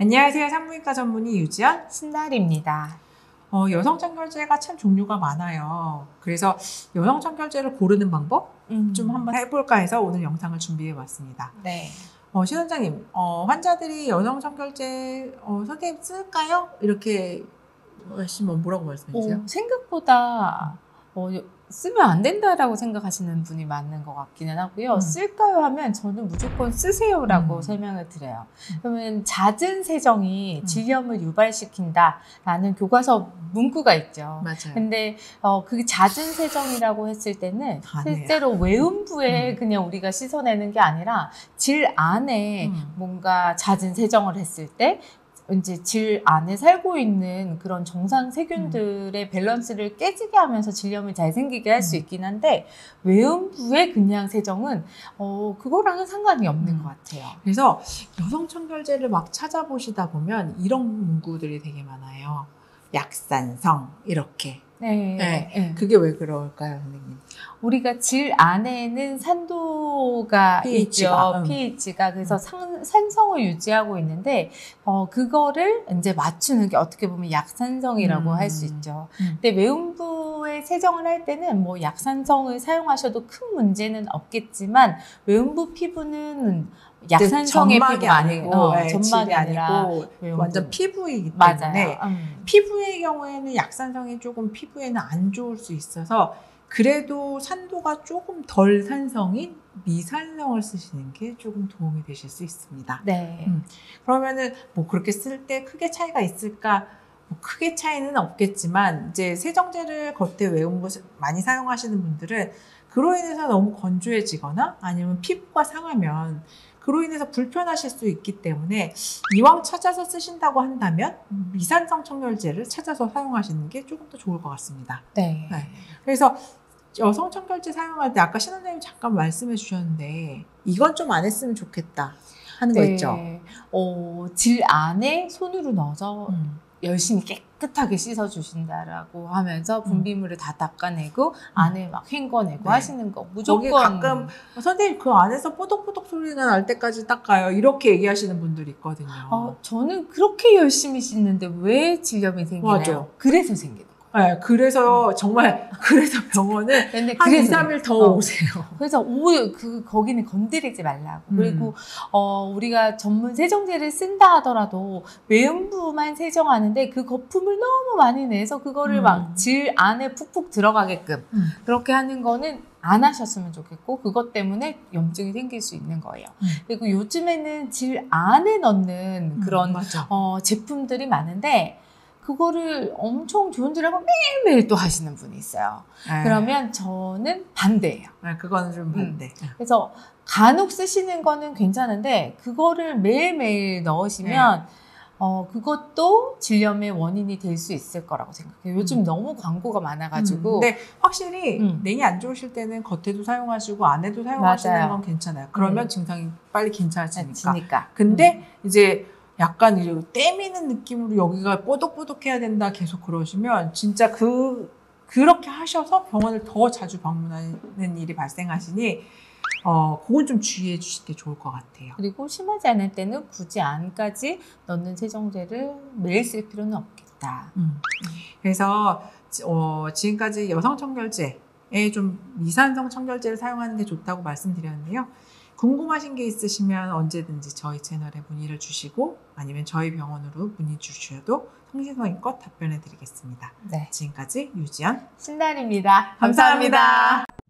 안녕하세요. 산부인과 전문의 유지연 신날입니다. 여성청결제가 참 종류가 많아요. 그래서 여성청결제를 고르는 방법 좀 한번 해볼까 해서 오늘 영상을 준비해봤습니다. 네. 신 원장님, 환자들이 여성청결제 선생님 쓸까요? 이렇게 하시면 뭐라고 말씀해주세요? 생각보다 쓰면 안 된다라고 생각하시는 분이 많은 것 같기는 하고요. 쓸까요 하면 저는 무조건 쓰세요라고 설명을 드려요. 그러면 잦은 세정이 질염을 유발시킨다라는 교과서 문구가 있죠. 맞아요. 근데 그 잦은 세정이라고 했을 때는 실제로 외음부에 그냥 우리가 씻어내는 게 아니라 질 안에 뭔가 잦은 세정을 했을 때 이제 질 안에 살고 있는 그런 정상 세균들의 밸런스를 깨지게 하면서 질염이 잘 생기게 할 수 있긴 한데 외음부의 그냥 세정은 그거랑은 상관이 없는 것 같아요. 그래서 여성청결제를 막 찾아보시다 보면 이런 문구들이 되게 많아요. 약산성 이렇게. 네. 그게 왜 그럴까요, 선생님? 우리가 질 안에는 산도가 있죠. pH가. 그래서 산성을 유지하고 있는데 그거를 이제 맞추는 게 어떻게 보면 약산성이라고 할 수 있죠. 근데 외음부에 세정을 할 때는 뭐 약산성을 사용하셔도 큰 문제는 없겠지만 외음부 피부는 약산성의 피부가 아니고 점막이 아니라 완전 피부이기 때문에 피부의 경우에는 약산성이 조금 피부에는 안 좋을 수 있어서 그래도 산도가 조금 덜 산성인 미산성을 쓰시는 게 조금 도움이 되실 수 있습니다. 네. 그러면은 뭐 그렇게 쓸 때 크게 차이가 있을까? 뭐 크게 차이는 없겠지만 이제 세정제를 겉에 외음부 많이 사용하시는 분들은 그로 인해서 너무 건조해지거나 아니면 피부가 상하면 그로 인해서 불편하실 수 있기 때문에 이왕 찾아서 쓰신다고 한다면 미산성 청결제를 찾아서 사용하시는 게 조금 더 좋을 것 같습니다. 네. 그래서 여성 청결제 사용할 때 아까 신 원장님 잠깐 말씀해 주셨는데 이건 좀 안 했으면 좋겠다 하는 거 있죠? 질 안에 손으로 넣어서 열심히 깨끗하게 씻어주신다라고 하면서 분비물을 다 닦아내고 안에 막 헹궈내고 하시는 거 무조건. 가끔 선생님 그 안에서 뽀독뽀독 소리가 날 때까지 닦아요 이렇게 얘기하시는 분들이 있거든요. 저는 그렇게 열심히 씻는데 왜 질염이 생기나요? 맞아. 그래서 생기는 거예요. 네, 그래서 정말 그래서 병원은 한 2, 3일 더 오세요. 그래서 거기는 건드리지 말라고. 그리고 우리가 전문 세정제를 쓴다 하더라도 외음부만 세정하는데 그 거품을 너무 많이 내서 그거를 막 질 안에 푹푹 들어가게끔 그렇게 하는 거는 안 하셨으면 좋겠고 그것 때문에 염증이 생길 수 있는 거예요. 그리고 요즘에는 질 안에 넣는 그런 제품들이 많은데 그거를 엄청 좋은 줄 알고 매일매일 또 하시는 분이 있어요. 그러면 저는 반대예요. 그거는 좀 반대. 그래서 간혹 쓰시는 거는 괜찮은데 그거를 매일매일 넣으시면 그것도 질염의 원인이 될 수 있을 거라고 생각해요. 요즘 너무 광고가 많아가지고. 근데 확실히 냉이 안 좋으실 때는 겉에도 사용하시고 안에도 사용하시는 건 괜찮아요. 그러면 증상이 빨리 괜찮아지니까. 근데 이제 약간 이제 떼미는 느낌으로 여기가 뽀독뽀독해야 된다 계속 그러시면 진짜 그렇게 하셔서 병원을 더 자주 방문하는 일이 발생하시니 그건 좀 주의해 주실 게 좋을 것 같아요. 그리고 심하지 않을 때는 굳이 안까지 넣는 세정제를 매일 쓸 필요는 없겠다. 그래서 지금까지 여성 청결제에 좀 미산성 청결제를 사용하는 게 좋다고 말씀드렸는데요. 궁금하신 게 있으시면 언제든지 저희 채널에 문의를 주시고 아니면 저희 병원으로 문의 주셔도 성심성의껏 답변해 드리겠습니다. 네. 지금까지 유지연 신달입니다. 감사합니다.